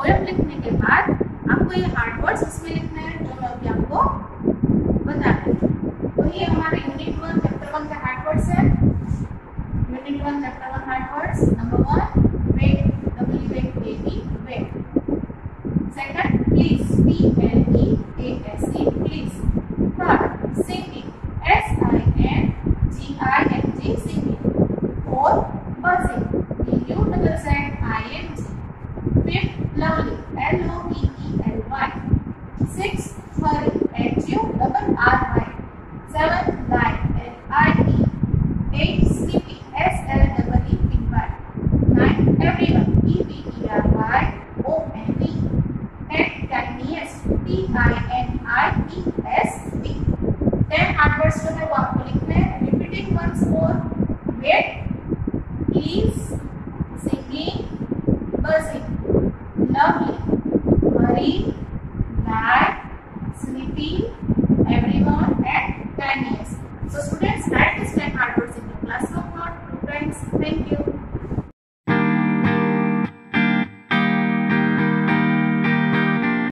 Poem लिखने के बाद आपको ये हार्ड वर्ड्स उसमें लिखने हैं जो मैं अभी आपको बता रही हूँ। तो ये हमारे यूनिट 1 चैप्टर 1 का हार्ड वर्ड्स है। Unit 1 chapter 1 hard words. Number 1 wait, WATE wait. Second please, PLEASE please. Third singing, SINGING singing. Fourth buzzing, BUZZING। Fifth lovely, LOVELY। Sixth hurry, HURRY। Seventh lie, LIE। Eighth sleepy, SLEEPY। Ninth everyone, EVERYONE। Tenth tiniest, TINIEST। 10 hard words जो है वो आपको लिखने हैं। Repeating once more, wait, please, singing, buzzing, lovely, hurry, lie, sleepy, everyone, and tiniest. So students, write this 10